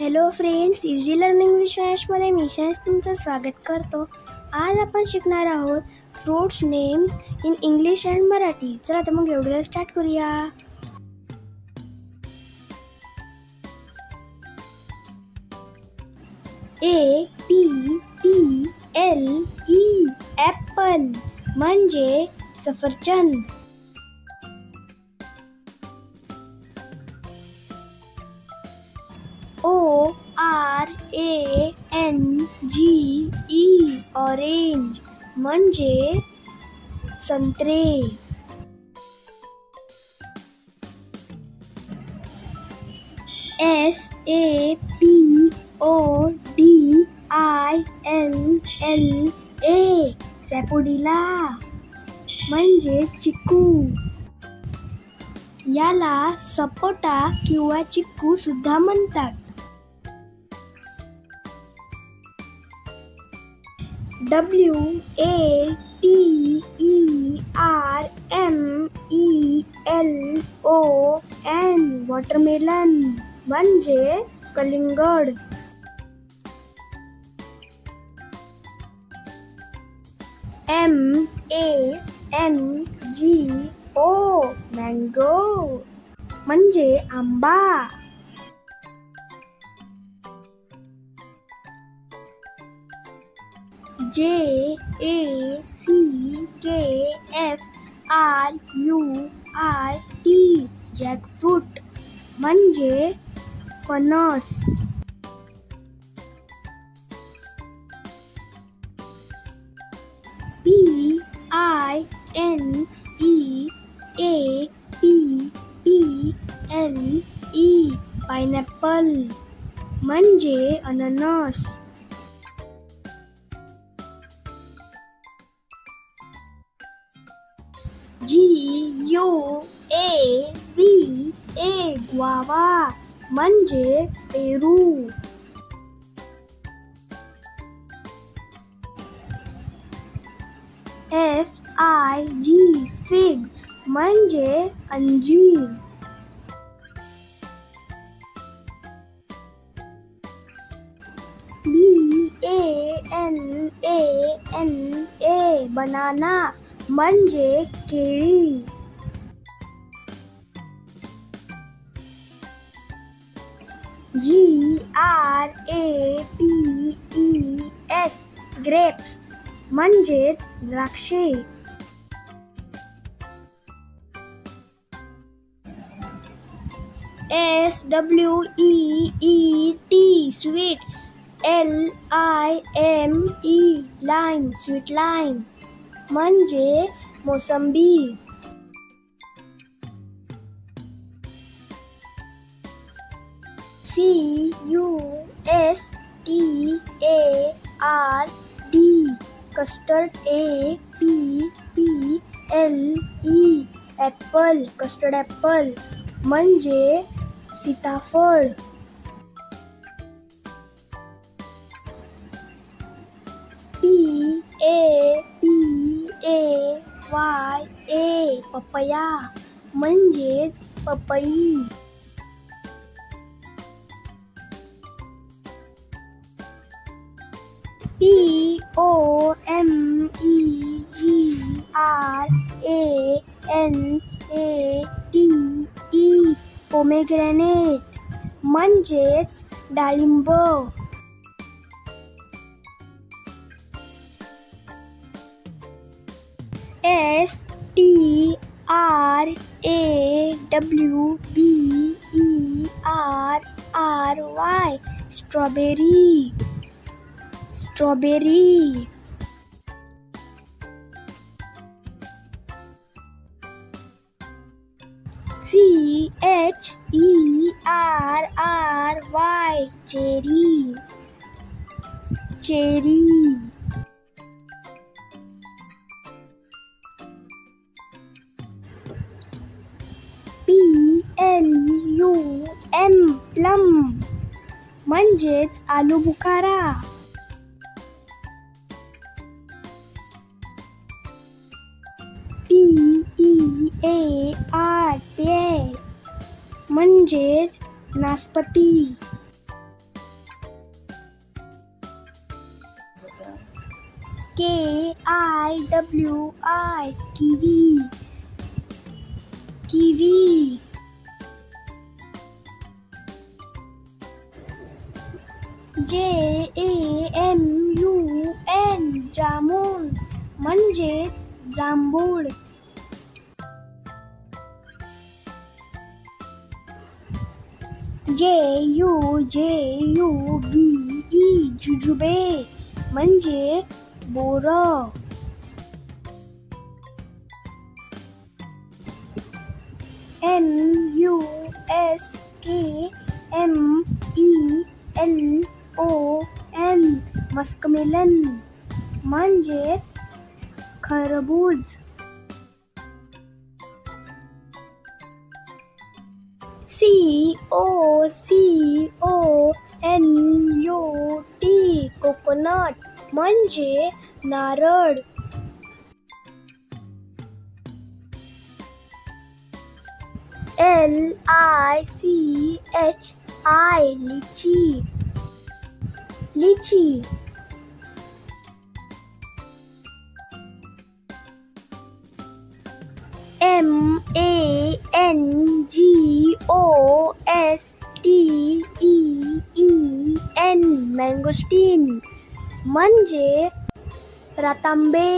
Hello friends, easy learning विषयामध्ये मी शैलेश तुमचं स्वागत करतो. आज आपण शिकणार आहोत fruits name in English and Marathi. चला तर मग एवढं स्टार्ट करूया. APPLE ॲपल म्हणजे सफरचंद. ORANGE ऑरेंज म्हणजे संत्रे. SAPODILLA सॅपोडिला म्हणजे चिकू. याला सपोटा किंवा चिक्कू सुद्धा म्हणतात. WATERMELON वॉटरमेलन म्हणजे कलिंगड. MANGO मँगो म्हणजे आंबा. JACKFRUIT जॅकफ्रूट म्हणजे फणस. PINEAPPLE पायनॅपल म्हणजे अननस. GUAVA ग्वावा म्हणजे पेरू. FIG फिग म्हणजे अंजीर. BANANA बनाना म्हणजे केळी. GRAPES ग्रेप्स म्हणजेच द्राक्षे. SWEET sweet. LIME lime sweet lime म्हणजे मोसंबी. CUSTARD custard. APPLE apple custard apple म्हणजे सीताफळ. PAPAYA पपया म्हणजेच पपई. POMEGRANATE पोमेग्रॅनेट म्हणजेच डाळिंब. STRAWBERRY strawberry. CHERRY cherry. PLUM plum म्हणजेच आलू बुखारा. PEAR पेर म्हणजेच नासपती. KIWI kiwi, kiwi. JAMUN jamun म्हणजेच जांभूळ. JUJUBE जुजुबे म्हणजे बोरं. MUSKMELON मस्कमेलन म्हणजेच खरबूज. COCONUT कोकोनट म्हणजे नारळ. LICHI लिची, लिची. MANGOSTEEN मँगोस्टीन म्हणजे रतांबे.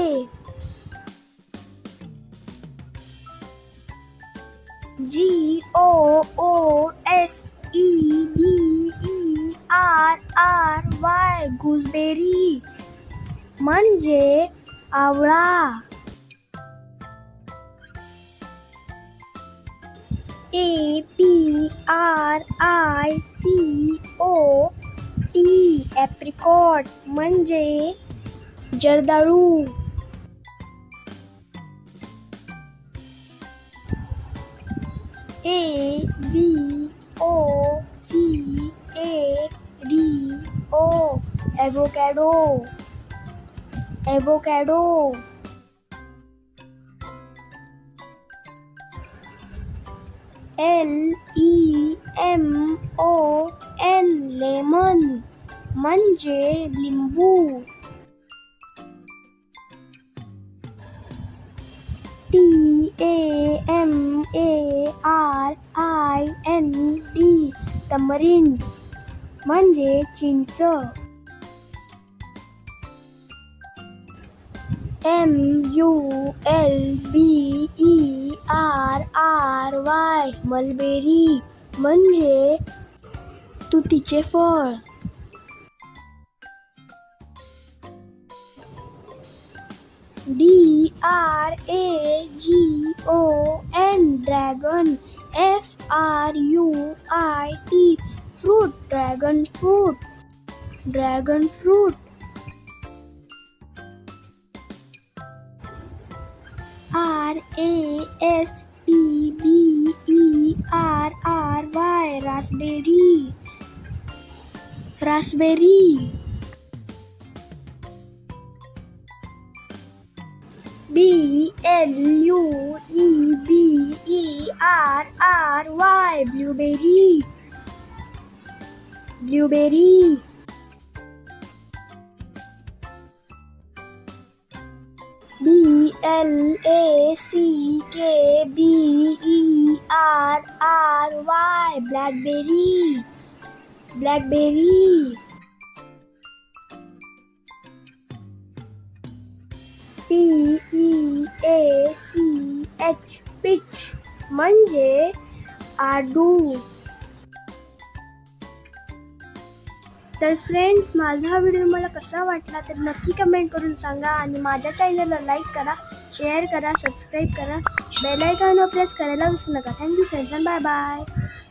GOOSEBERRY गुजबेरी म्हणजे आवळा. APRICOT ॲप्रिकॉट म्हणजे जर्दाळू. AVOCADO avocado, avocado. LEMON lemon म्हणजे लिंबू. TAMARIND तमरिंड म्हणजे चिंच. MULBERRY मलबेरी म्हणजे तुतीचे फळ. DRAGON dragon. FRUIT fruit dragon fruit, dragon fruit. RASPBERRY raspberry, raspberry. BLUEBERRY blueberry, blueberry. BLACKBERRY blackberry, blackberry. PEACH peach म्हणजे आडू. तर फ्रेंड्स, माझा हा व्हिडिओ मला कसा वाटला तर नक्की कमेंट करून सांगा. आणि माझ्या चॅनलला लाईक करा, शेअर करा, सबस्क्राईब करा, बेल आयकॉन प्रेस करायला विसरू नका. Thank you friends, bye bye.